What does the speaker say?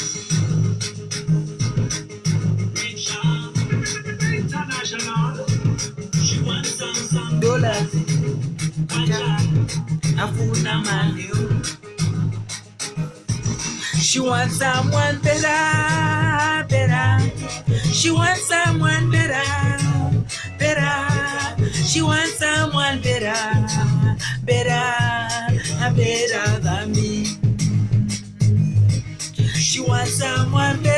International. She wants some dollars. Afuna mali. She wants someone better, better. She wants someone better, better. She wants someone better, better, better than me. She wants someone better.